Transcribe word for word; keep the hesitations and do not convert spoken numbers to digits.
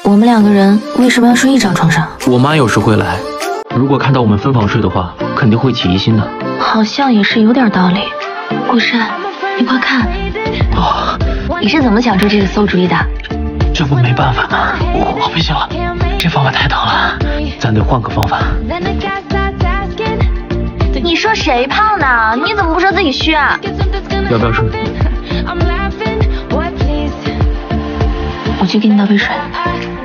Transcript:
我们两个人为什么要睡一张床上？ 我妈有时会来，如果看到我们分房睡的话，肯定会起疑心的。 好像也是有点道理。顾山，你快看， 哦， 你是怎么想出这个馊主意的？ 这不没办法吗？我我不行了，这方法太疼了，咱得换个方法。 你说谁胖呢？你怎么不说自己虚啊？ 要不要睡？ 我去给你倒杯水。